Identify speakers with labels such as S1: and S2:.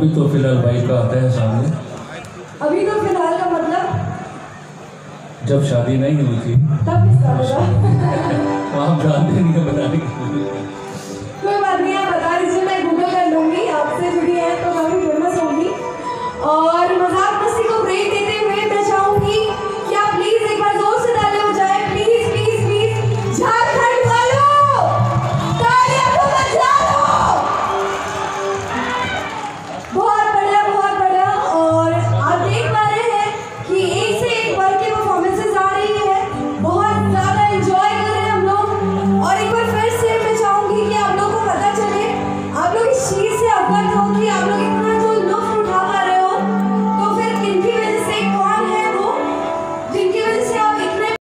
S1: अभी तो फिलहाल बाइक का आता है सामने।
S2: अभी तो फिलहाल का मतलब
S1: जब शादी नहीं हुई थी
S2: तब किसका होगा?
S1: आप जानते नहीं है बताने की।